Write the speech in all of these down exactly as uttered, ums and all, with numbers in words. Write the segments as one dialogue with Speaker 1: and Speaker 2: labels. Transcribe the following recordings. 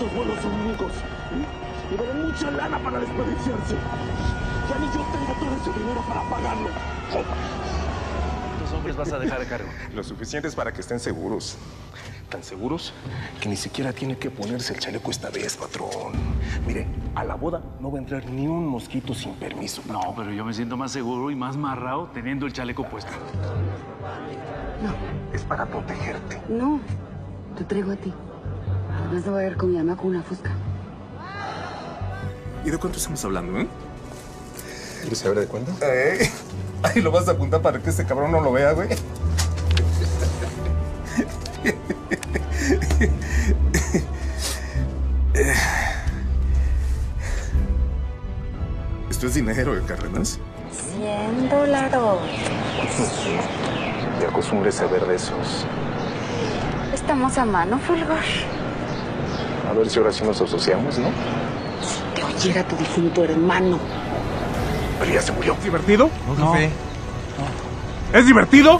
Speaker 1: Estos vuelos son únicos y valen mucha lana para desperdiciarse. Ya ni yo tengo todo ese dinero para pagarlo.
Speaker 2: ¿Cuántos hombres vas a dejar a cargo?
Speaker 3: Lo suficientes para que estén seguros. Tan seguros que ni siquiera tiene que ponerse el chaleco esta vez, patrón. Mire, a la boda no va a entrar ni un mosquito sin permiso, patrón.
Speaker 2: No, pero yo me siento más seguro y más marrao teniendo el chaleco puesto.
Speaker 4: No.
Speaker 3: Es para protegerte.
Speaker 4: No, te traigo a ti. Además, no voy a ir con mi mamá con una fusca.
Speaker 3: ¿Y de cuánto estamos hablando, eh? ¿Quieres saber de cuánto? Eh, ay, lo vas a apuntar para que este cabrón no lo vea, güey. Esto es dinero, ¿eh, Cárdenas?
Speaker 4: Cien dólares.
Speaker 3: De acostumbre saber de esos.
Speaker 4: Estamos a mano, Fulgor.
Speaker 3: A ver si ahora sí nos asociamos, ¿no?
Speaker 4: Si te oyera tu difunto hermano.
Speaker 3: Pero ya se murió.
Speaker 5: ¿Es divertido?
Speaker 2: No, jefe.
Speaker 5: No. ¿Es divertido?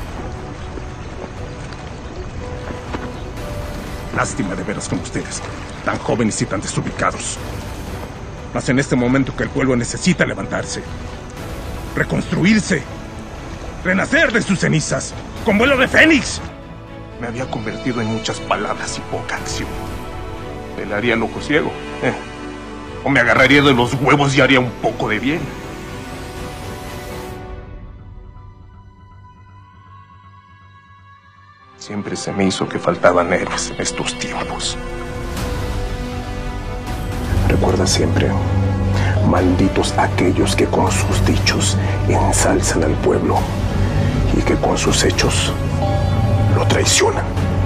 Speaker 5: Lástima de veros con ustedes, tan jóvenes y tan desubicados. Mas en este momento que el pueblo necesita levantarse, reconstruirse, renacer de sus cenizas, con vuelo de fénix.
Speaker 3: Me había convertido en muchas palabras y poca acción. Me la haría loco ciego. Eh. O me agarraría de los huevos y haría un poco de bien. Siempre se me hizo que faltaban héroes en estos tiempos. Recuerda siempre, malditos aquellos que con sus dichos ensalzan al pueblo y que con sus hechos lo traicionan.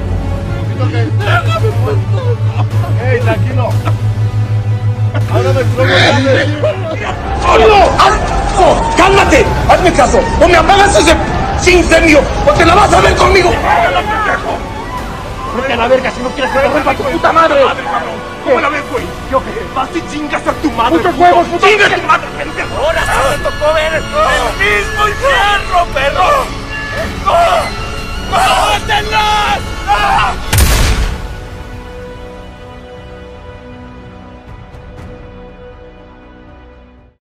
Speaker 5: ¡Ey, tranquilo! ¡Ahora me
Speaker 3: ¡Solo! ¡Alto! ¡Cálmate! ¡Hazme caso! ¡O me apagas ese incendio! ¡O te la vas a ver conmigo!
Speaker 5: ¡Vete a la verga si no quieres que te rompa tu puta madre!
Speaker 3: ¿Cómo la ves, güey?
Speaker 5: ¿Yo qué?
Speaker 3: Vas y chingas a tu madre.
Speaker 5: ¡Muchos huevos, puto!
Speaker 3: ¡Chingas a tu madre, pendejo!
Speaker 2: ¡Ahora sí me tocó ver el mismo infierno, perro!